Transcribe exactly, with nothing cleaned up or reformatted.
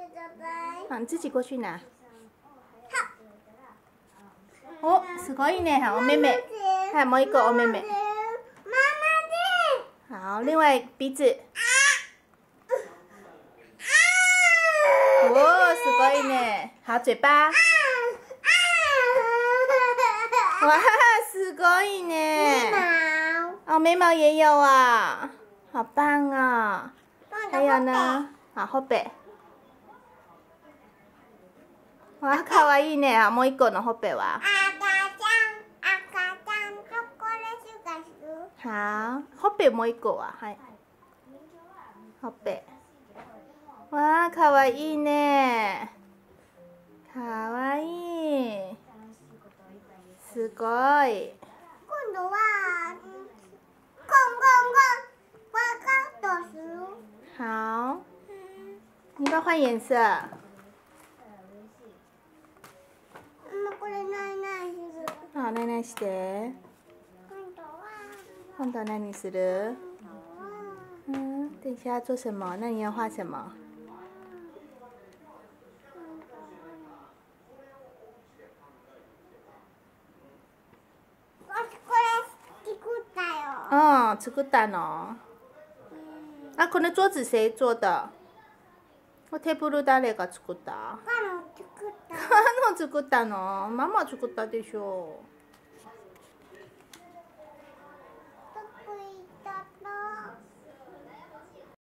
好，你自己过去拿。お、すごいね。好，お目目。还有もう一个お目目。好，另外鼻子。哦，すごいね。好，嘴巴。哇，すごいね。哦，眉毛也有啊，好棒啊！还有呢，好后背。哇，可愛いね。もう一個のほっぺは。好，ほっぺもう一個は、はい。ほっぺ。わあ、かわいいね。かわいい。すごい。 今度は、コンコンコン、ワカッとする。 好，你要换颜色。 これないないする。 好，奶奶して。 今度は。 今度何する？嗯，等一下要做什么？那你要画什么？哦，作ったの。あ、この桌子谁做的？このテーブル誰が作った？ ママ作った。 ママ作ったの？ママ作ったでしょ。